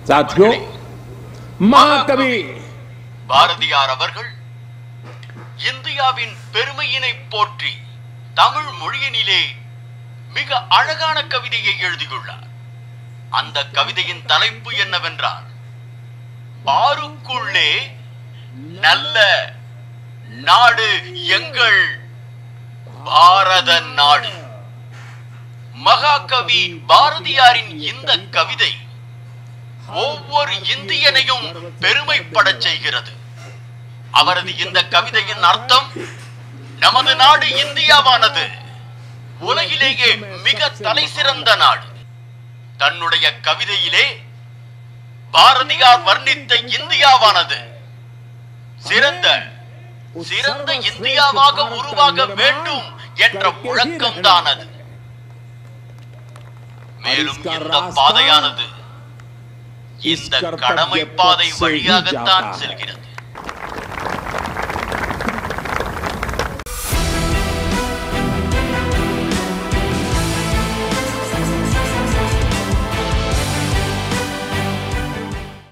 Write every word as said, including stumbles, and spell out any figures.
साथियों, महाकवि பாரதியார் அவர்கள் இந்தியாவின் பெருமையினை போற்றி தமிழ் மொழியினிலே மிக அழகான கவிதையை எழுதியுள்ளார். அந்த கவிதையின் தலைப்பு என்னவென்றால், பாருக்குள்ளே நல்ல நாடு எங்கள் பாரத நாடு. மகாகவி பாரதியாரின் இந்த கவிதை ஒவ்வொரு இந்தியனையும் பெருமைப்படச் செய்கிறது. அவரது இந்த கவிதையின் அர்த்தம், நமது நாடு இந்தியாவானது உலகிலேயே மிக தலை சிறந்த நாடு. தன்னுடைய கவிதையிலே பாரதியார் வர்ணித்த இந்தியாவானது சிறந்த சிறந்த இந்தியாவாக உருவாக வேண்டும் என்ற முழக்கம் தான் அது. மேலும் இந்த பாதையானது இந்த கடமை பாதை வழியாகத்தான் செல்கிறது.